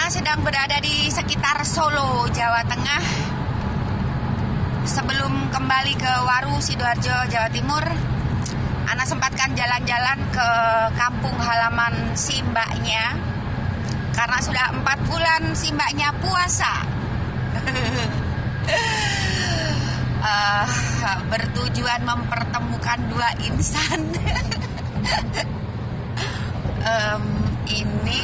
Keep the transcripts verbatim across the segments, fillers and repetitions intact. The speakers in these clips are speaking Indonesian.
Ana sedang berada di sekitar Solo, Jawa Tengah. Sebelum kembali ke Waru, Sidoarjo, Jawa Timur, Ana sempatkan jalan-jalan ke kampung halaman si mbaknya. Karena sudah empat bulan si mbaknya puasa. uh, bertujuan mempertemukan dua insan. um, ini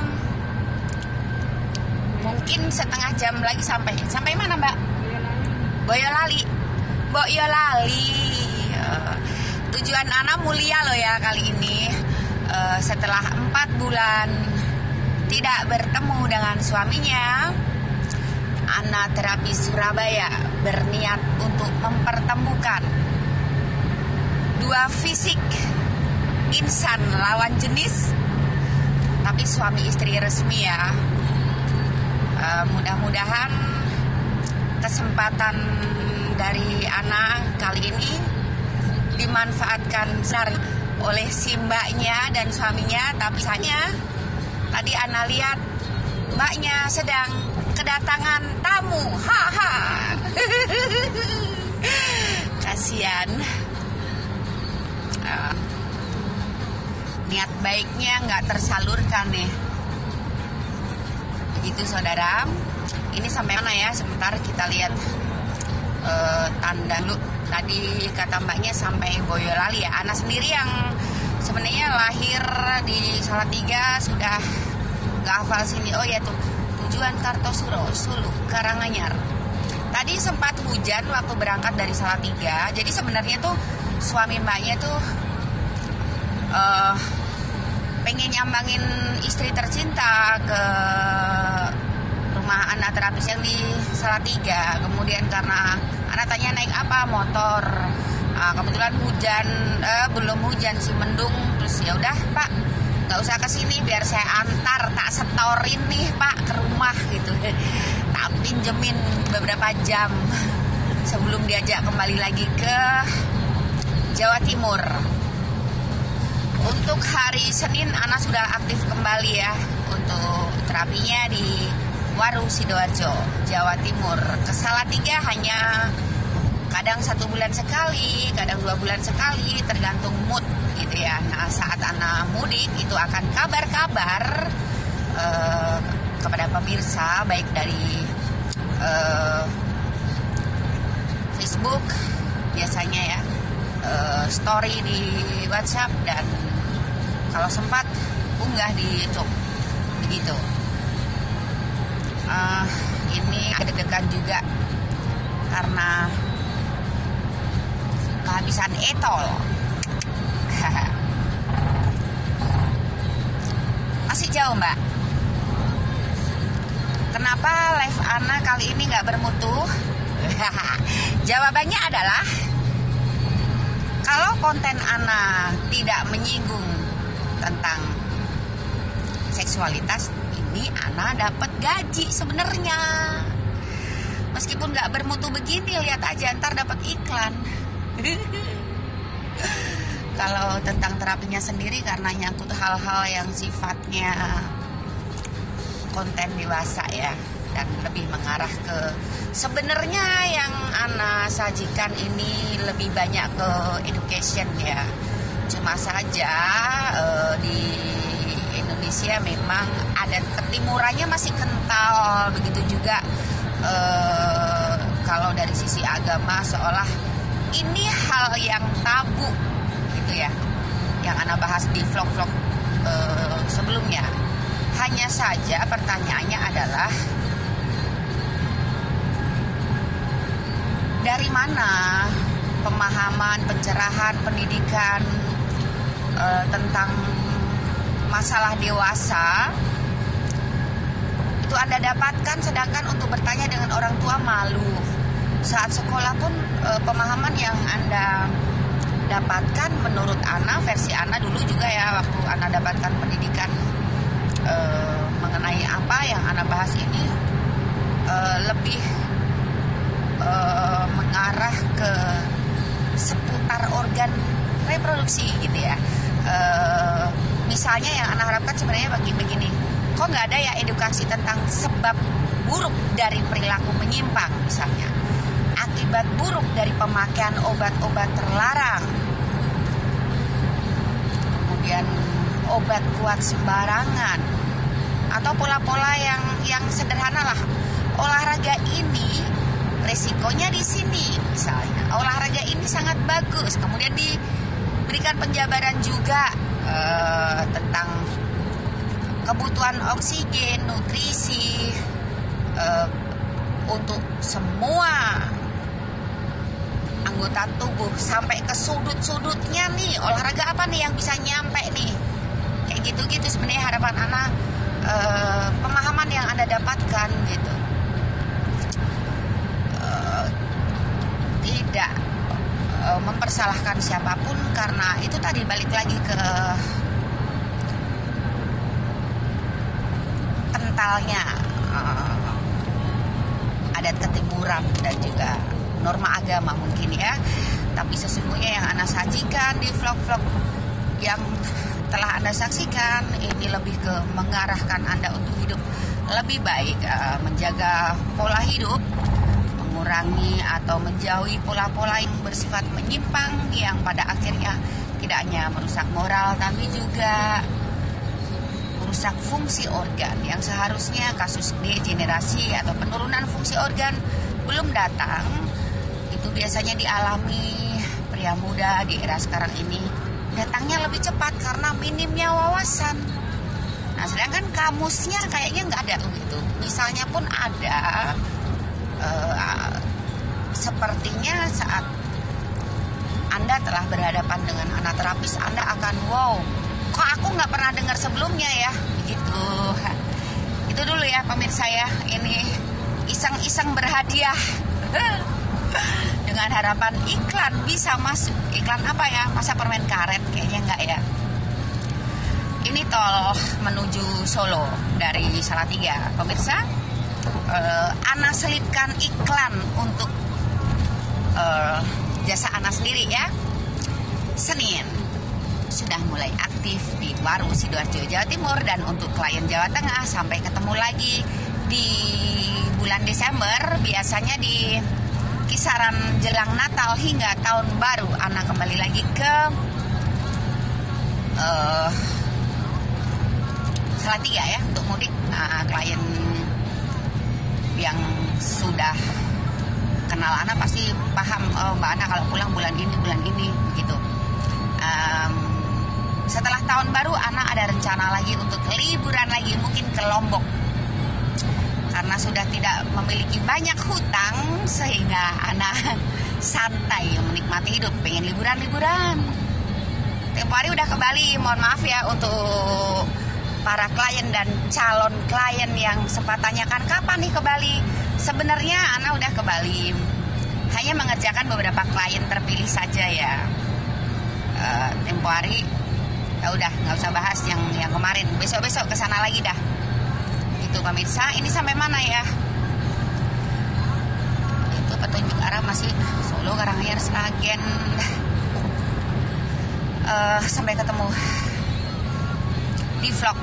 mungkin setengah jam lagi sampai. Sampai mana, Mbak? Boyolali. Boyolali. Uh, tujuan Ana mulia loh ya kali ini. Uh, setelah empat bulan tidak bertemu dengan suaminya, Ana Terapi Surabaya berniat untuk mempertemukan dua fisik insan lawan jenis, tapi suami istri resmi ya. Uh, mudah-mudahan kesempatan dari Ana kali ini dimanfaatkan oleh si mbaknya dan suaminya. Tapi saya tadi Ana lihat mbaknya sedang kedatangan tamu. Haha. Kasihan. Uh, niat baiknya nggak tersalurkan nih. Begitu saudara. Ini sampai mana ya? Sebentar kita lihat uh, tanda dulu. Tadi kata mbaknya sampai Boyolali ya. Ana sendiri yang sebenarnya lahir di Salatiga, sudah gak hafal sini. Oh ya tuh, tujuan Kartosuro, Sulu, Karanganyar. Tadi sempat hujan waktu berangkat dari Salatiga. Jadi sebenarnya tuh suami mbaknya tuh uh, pengen nyambangin istri tercinta ke rumah Ana terapis yang di Salatiga. Kemudian karena Ana tanya naik apa, motor. Nah, kebetulan hujan, eh, belum hujan sih, mendung. Terus ya udah Pak, nggak usah kesini, biar saya antar, tak setorin nih Pak ke rumah gitu. Tak pinjemin beberapa jam sebelum diajak kembali lagi ke Jawa Timur. Untuk hari Senin Ana sudah aktif kembali ya untuk terapinya di Waru, Sidoarjo, Jawa Timur. Ke Salatiga hanya kadang satu bulan sekali, kadang dua bulan sekali, tergantung mood gitu ya. Nah, saat Ana mudik itu akan kabar-kabar uh, kepada pemirsa, baik dari uh, Facebook biasanya ya, uh, story di WhatsApp, dan kalau sempat unggah di YouTube begitu. Uh, ini deg-degan juga karena kehabisan etol. Masih jauh Mbak. Kenapa live Ana kali ini gak bermutu? Jawabannya adalah kalau konten Ana tidak menyinggung tentang seksualitas, ini Ana dapat gaji sebenarnya. Meskipun gak bermutu begini, lihat aja ntar dapat iklan. Kalau tentang terapinya sendiri, karena nyangkut hal-hal yang sifatnya konten dewasa ya, dan lebih mengarah ke sebenarnya yang Ana sajikan ini lebih banyak ke education ya. Cuma saja uh, di Indonesia memang adat ketimurannya masih kental, begitu juga uh, kalau dari sisi agama seolah ini hal yang tabu gitu ya, yang Ana bahas di vlog-vlog uh, sebelumnya. Hanya saja pertanyaannya adalah dari mana pemahaman, pencerahan, pendidikan uh, tentang masalah dewasa itu Anda dapatkan, sedangkan untuk bertanya dengan orang tua malu. Saat sekolah pun e, pemahaman yang Anda dapatkan menurut Ana, versi Ana dulu juga ya, waktu Ana dapatkan pendidikan e, mengenai apa yang Ana bahas ini, e, lebih e, mengarah ke seputar organ reproduksi gitu ya. E, misalnya yang Ana harapkan sebenarnya bagi begini, kok nggak ada ya edukasi tentang sebab buruk dari perilaku menyimpang, misalnya akibat buruk dari pemakaian obat-obat terlarang, kemudian obat kuat sembarangan, atau pola-pola yang yang sederhana lah. Olahraga ini resikonya di sini, misalnya olahraga ini sangat bagus. Kemudian diberikan penjabaran juga eh, tentang kebutuhan oksigen, nutrisi eh, untuk semua anggota tubuh sampai ke sudut-sudutnya nih. Olahraga apa nih yang bisa nyampe nih? Kayak gitu-gitu sebenarnya harapan anak, eh, pemahaman yang Anda dapatkan gitu. Tidak uh, mempersalahkan siapapun, karena itu tadi balik lagi ke kentalnya uh, adat ketimuran dan juga norma agama mungkin ya. Tapi sesungguhnya yang Anda sajikan di vlog-vlog yang telah Anda saksikan ini lebih ke mengarahkan Anda untuk hidup lebih baik, uh, menjaga pola hidup, mengurangi atau menjauhi pola-pola yang bersifat menyimpang yang pada akhirnya tidak hanya merusak moral tapi juga merusak fungsi organ yang seharusnya kasus degenerasi atau penurunan fungsi organ belum datang. Itu biasanya dialami pria muda di era sekarang ini, datangnya lebih cepat karena minimnya wawasan. Nah, sedangkan kamusnya kayaknya nggak ada gitu. Misalnya pun ada, Uh, sepertinya saat Anda telah berhadapan dengan anak terapis, Anda akan wow, kok aku nggak pernah dengar sebelumnya ya, begitu. Itu dulu ya pemirsa ya, ini iseng-iseng berhadiah dengan harapan iklan bisa masuk. Iklan apa ya? Masa permen karet? Kayaknya nggak ya. Ini tol menuju Solo dari Salatiga, pemirsa. Uh, Ana selipkan iklan untuk uh, jasa Ana sendiri ya. Senin sudah mulai aktif di Waru Sidoarjo, Jawa Timur, dan untuk klien Jawa Tengah sampai ketemu lagi di bulan Desember, biasanya di kisaran jelang Natal hingga tahun baru Ana kembali lagi ke uh, Salatiga ya untuk mudik. Nah, klien yang sudah kenal Ana pasti paham, oh Mbak Ana kalau pulang bulan ini, bulan ini gitu. Um, setelah tahun baru Ana ada rencana lagi untuk liburan lagi, mungkin ke Lombok. Karena sudah tidak memiliki banyak hutang sehingga Ana santai menikmati hidup, pengen liburan-liburan. Tempo hari udah ke Bali, mohon maaf ya untuk para klien dan calon klien yang sempat tanyakan kapan nih ke Bali. Sebenarnya Ana udah ke Bali, hanya mengerjakan beberapa klien terpilih saja ya. Uh, tempo hari ya udah nggak usah bahas yang yang kemarin. Besok-besok kesana lagi dah. Itu pemirsa, ini sampai mana ya? Itu petunjuk arah masih Solo, Karanganyar, Sragen. Uh, sampai ketemu di vlog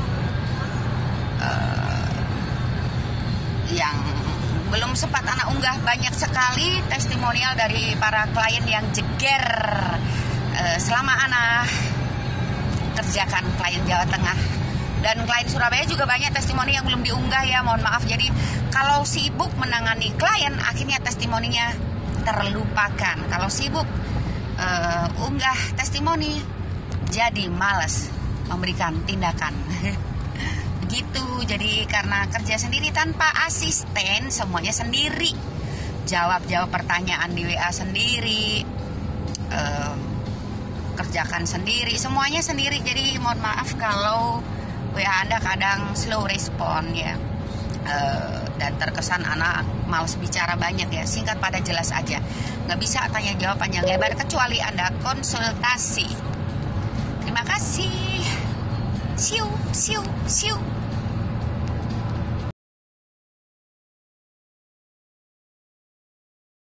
uh, yang belum sempat Ana unggah. Banyak sekali testimonial dari para klien yang jeger uh, selama Ana kerjakan klien Jawa Tengah dan klien Surabaya. Juga banyak testimoni yang belum diunggah ya, mohon maaf. Jadi kalau sibuk menangani klien, akhirnya testimoninya terlupakan. Kalau sibuk uh, unggah testimoni, jadi malas memberikan tindakan. Begitu. Jadi karena kerja sendiri tanpa asisten, semuanya sendiri, jawab-jawab pertanyaan di W A sendiri, um, kerjakan sendiri, semuanya sendiri. Jadi mohon maaf kalau W A Anda kadang slow respon ya, uh, dan terkesan anak malas bicara banyak ya. Singkat padat jelas aja, nggak bisa tanya jawab panjang lebar kecuali Anda konsultasi. Terima kasih. Siu, siu, siu.